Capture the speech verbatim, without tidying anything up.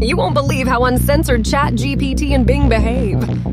You won't believe how uncensored ChatGPT and Bing behave.